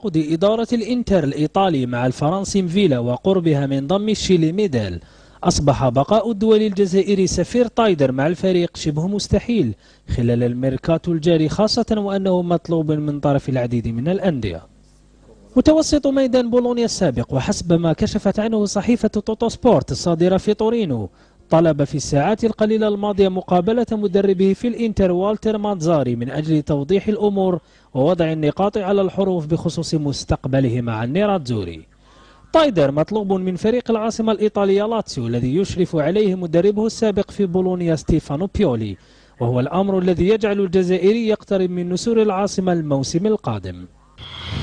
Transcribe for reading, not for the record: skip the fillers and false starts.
تعاقد إدارة الإنتر الإيطالي مع الفرنسي مفيلا وقربها من ضم الشيلي ميدال، أصبح بقاء الدولي الجزائري سفير طايدر مع الفريق شبه مستحيل خلال الميركاتو الجاري، خاصة وأنه مطلوب من طرف العديد من الأندية. متوسط ميدان بولونيا السابق وحسب ما كشفت عنه صحيفة توتو سبورت الصادرة في طورينو، طلب في الساعات القليلة الماضية مقابلة مدربه في الإنتر والتر ماتزاري من أجل توضيح الأمور ووضع النقاط على الحروف بخصوص مستقبله مع النيراتزوري. طايدر مطلوب من فريق العاصمة الإيطالية لاتسيو الذي يشرف عليه مدربه السابق في بولونيا ستيفانو بيولي، وهو الأمر الذي يجعل الجزائري يقترب من نسور العاصمة الموسم القادم.